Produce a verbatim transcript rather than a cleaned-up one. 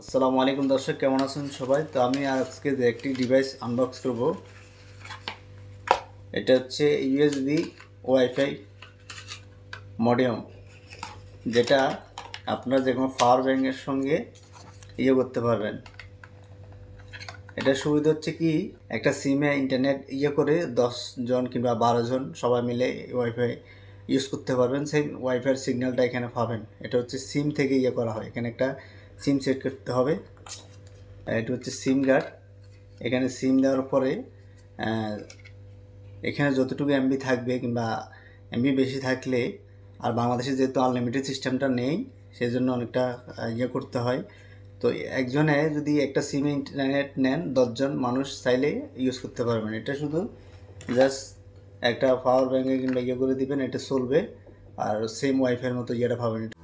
আসসালামু আলাইকুম দর্শক, কেমন আছেন সবাই? তো আমি আজকে যে একটি ডিভাইস আনবক্স করব, এটা হচ্ছে ইউএসবি ওয়াইফাই মডিউম, যেটা আপনারা যে কোনো পাওয়ার ব্যাংকের সঙ্গে ইয়ে করতে পারবেন। এটা সুবিধা হচ্ছে কি, একটা সিমে ইন্টারনেট ইয়ে করে দশ জন কিংবা বারো জন সবাই মিলে ওয়াইফাই ইউজ করতে পারবেন। সেই ওয়াইফাইয়ের সিগন্যালটা এখানে পাবেন। এটা হচ্ছে সিম থেকে ইয়ে করা হয়। এখানে একটা সিম সেট করতে হবে। এটা হচ্ছে সিম কার্ড। এখানে সিম দেওয়ার পরে এখানে যতটুকু এমবি থাকবে কিংবা এমবি বেশি থাকলে, আর বাংলাদেশে যেহেতু আনলিমিটেড সিস্টেমটা নেই, সেই জন্য অনেকটা ইয়ে করতে হয়। তো একজনে যদি একটা সিমে ইন্টারনেট নেন, দশজন মানুষ চাইলে ইউজ করতে পারবেন। এটা শুধু জাস্ট একটা পাওয়ার ব্যাঙ্কে কিংবা ইয়ে করে দিবেন, এটা চলবে। আর সেম ওয়াইফাইয়ের মতো ইয়েটা পাবেন।